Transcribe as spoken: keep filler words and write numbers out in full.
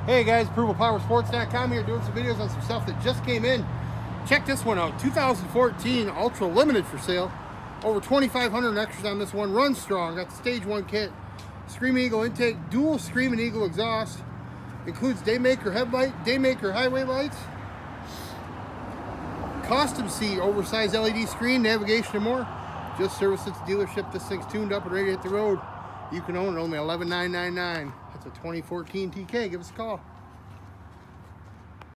Hey guys, approval power sports dot com here doing some videos on some stuff that just came in. Check this one out, two thousand fourteen Ultra Limited for sale. Over twenty-five hundred extras on this one. Runs strong, got the stage one kit. Screaming Eagle intake, dual Screaming Eagle exhaust. Includes Daymaker headlight, Daymaker highway lights. Custom seat, oversized L E D screen, navigation and more. Just serviced at the dealership. This thing's tuned up and ready to hit the road. You can own it only eleven nine nine nine. That's a twenty fourteen T K. Give us a call.